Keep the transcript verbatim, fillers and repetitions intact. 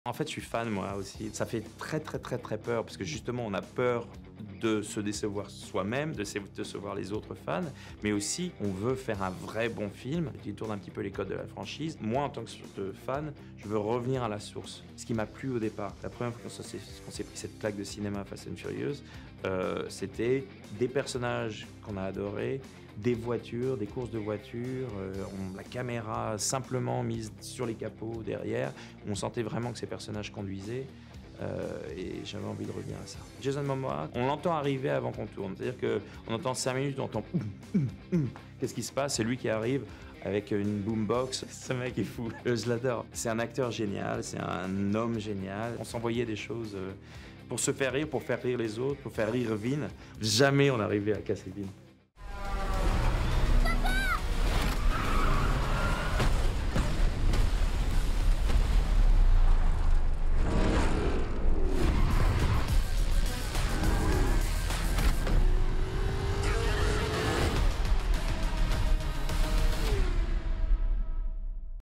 En fait, je suis fan moi aussi. Ça fait très très très très peur parce que justement, on a peur de se décevoir soi-même, de se décevoir les autres fans, mais aussi on veut faire un vrai bon film qui tourne un petit peu les codes de la franchise. Moi, en tant que fan, je veux revenir à la source. Ce qui m'a plu au départ, la première fois qu'on s'est pris cette claque de cinéma Fast and Furious, euh, c'était des personnages qu'on a adorés, des voitures, des courses de voitures, euh, on, la caméra simplement mise sur les capots derrière, on sentait vraiment que ces personnages conduisaient. Euh, et j'avais envie de revenir à ça. Jason Momoa, on l'entend arriver avant qu'on tourne. C'est-à-dire qu'on entend cinq minutes, on entend qu'est-ce qui se passe? C'est lui qui arrive avec une boombox. Ce mec est fou, je l'adore. C'est un acteur génial, c'est un homme génial. On s'envoyait des choses pour se faire rire, pour faire rire les autres, pour faire rire Vin. Jamais on arrivait à casser Vin.